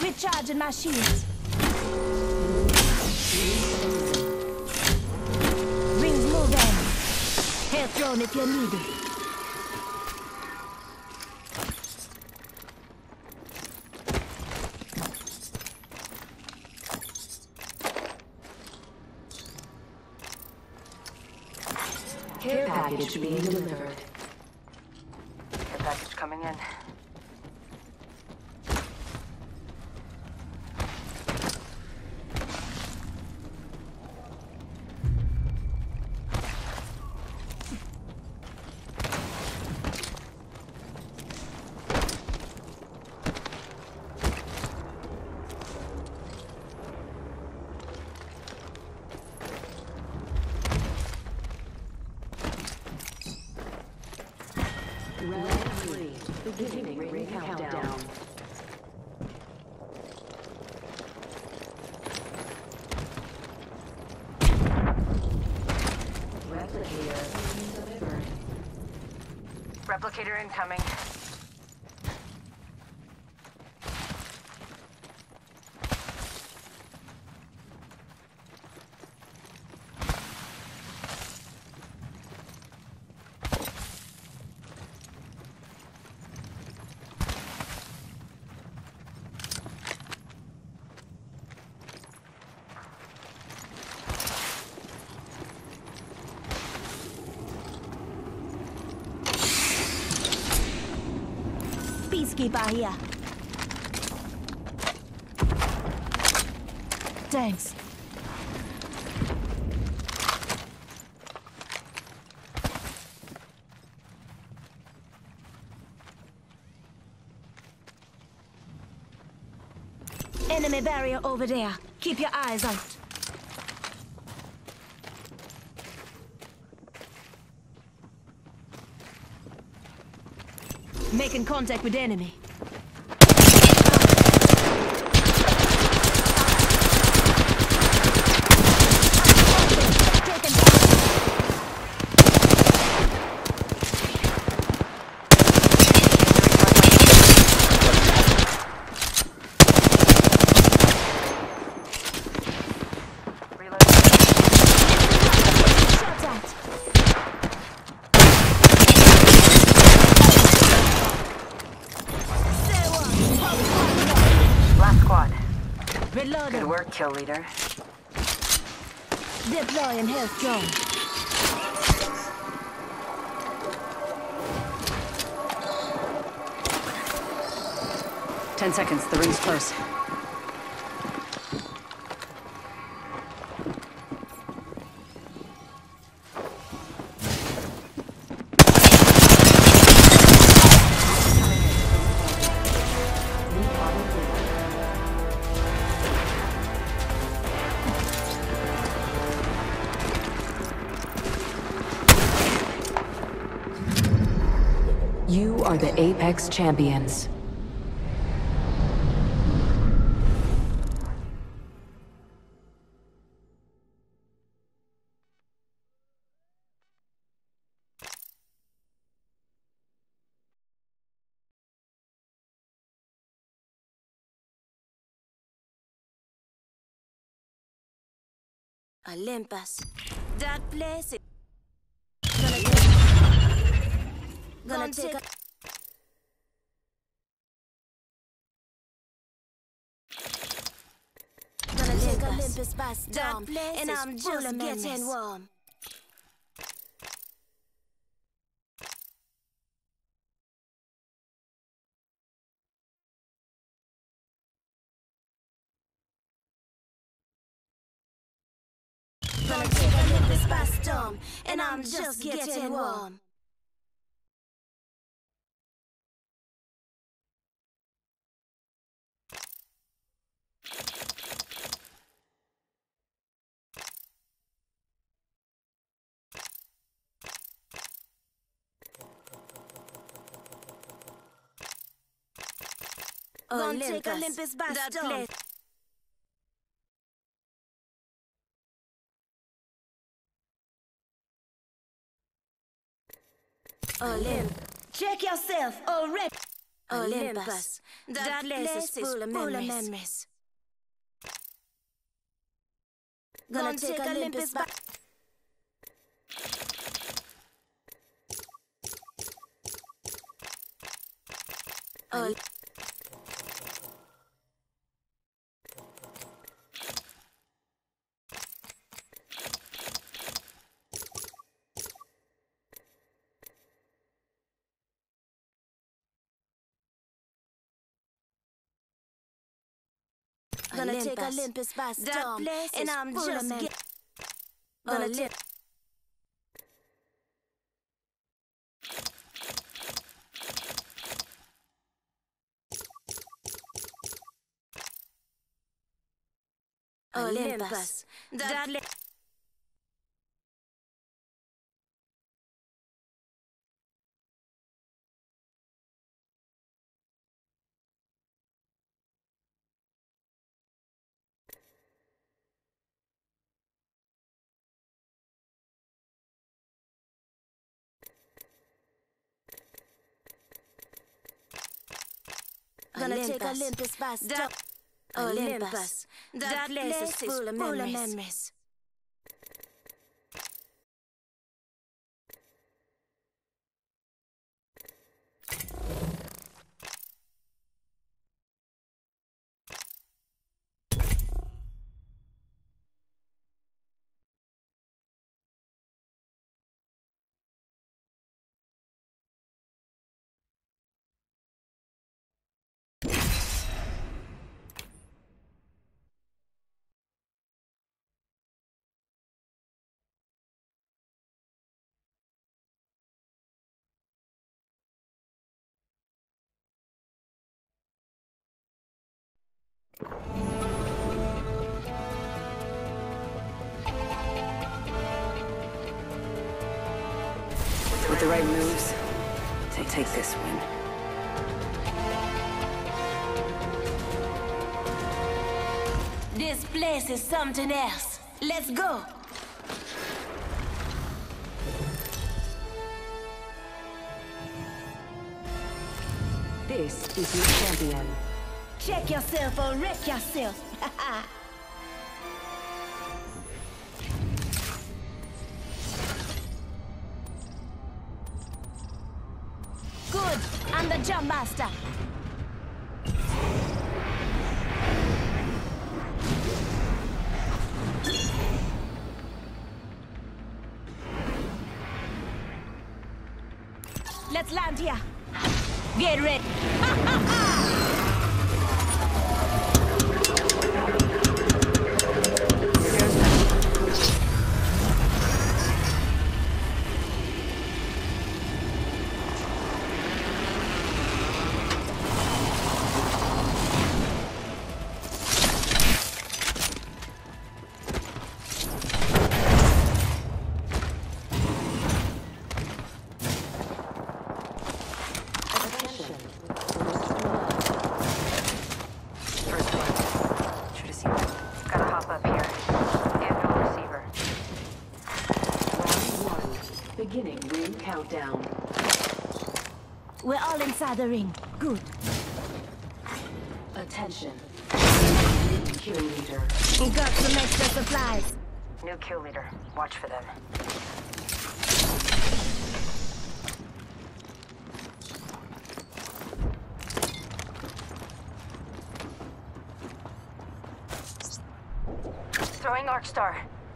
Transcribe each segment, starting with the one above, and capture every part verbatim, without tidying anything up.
Recharging my shields. Rings moving. Hair thrown if you need it. Care package being delivered. Care package coming in. Round three, beginning ring countdown. Replicator delivered. Replicator incoming. Peacekeeper here. Thanks. Enemy barrier over there. Keep your eyes out. Making contact with enemy. Reloading. Good work, kill leader. Deploying health drone. Ten seconds, the ring's close. You are the Apex Champions. Olympus. That place is gonna take, gonna take a gonna take Olympus by storm, and I'm just getting warm. Gonna take Olympus by storm, and I'm just getting warm. Gonna take Olympus by storm. Olymp, check yourself already. Olympus. That place is full of memories. Gonna take Olympus back. Ol Gonna take Olympus by storm, and I'm just get gonna take. Olympus. That le Gonna take Olympus by storm. Olympus. That place is full of memories. With the right moves, take, take this win. This place is something else. Let's go. This is your champion. Check yourself or wreck yourself. Good. I'm the jump master. Let's land here. Get ready. Beginning ring countdown. We're all inside the ring. Good. Attention. Kill leader. We got some extra supplies. New kill leader. Watch for them. Throwing Arcstar.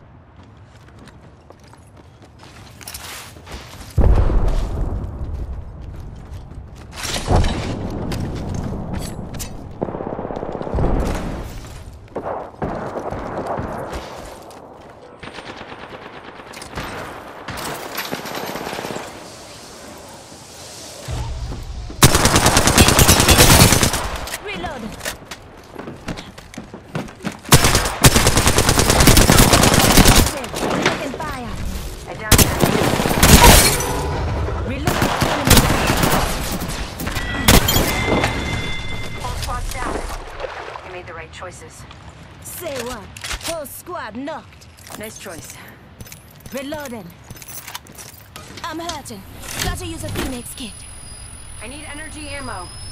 Choices. Say what? Whole squad knocked. Nice choice. Reloading. I'm hurting. Gotta use a Phoenix kit. I need energy ammo.